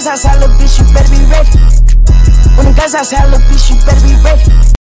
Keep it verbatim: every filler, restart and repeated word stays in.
guns outside, little bitch, you better be ready. When the guns outside, little bitch, you better be ready.